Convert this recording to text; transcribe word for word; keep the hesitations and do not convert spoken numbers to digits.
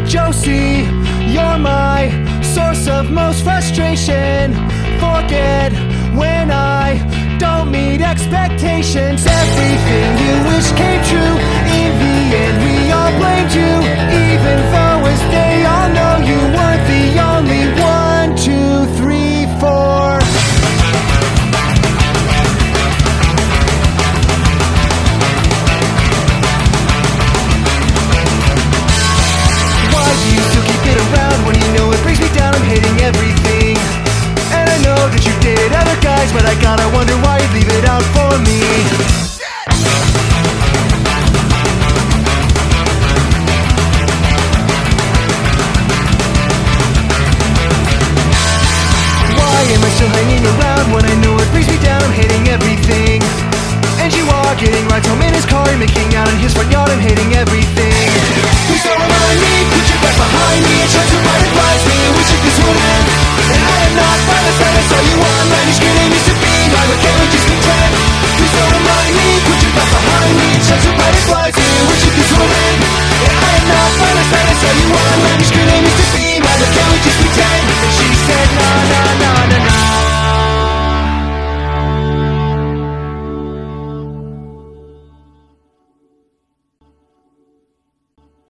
Josie, you're my source of most frustration. Forget when I don't meet expectations. Everything you wish came true. In the end, we all blamed you, even though as they all know you weren't the only one. Two, three, four. Why do you still keep it around when you know it brings me down? I'm hating everything. And I know that you dated other guys, but I gotta wonder why you'd leave it out for me. Why am I still hanging around when I know it brings me down? I'm hating everything. And you are getting rides home in his car, you're making out in his front yard. I'm hating everything.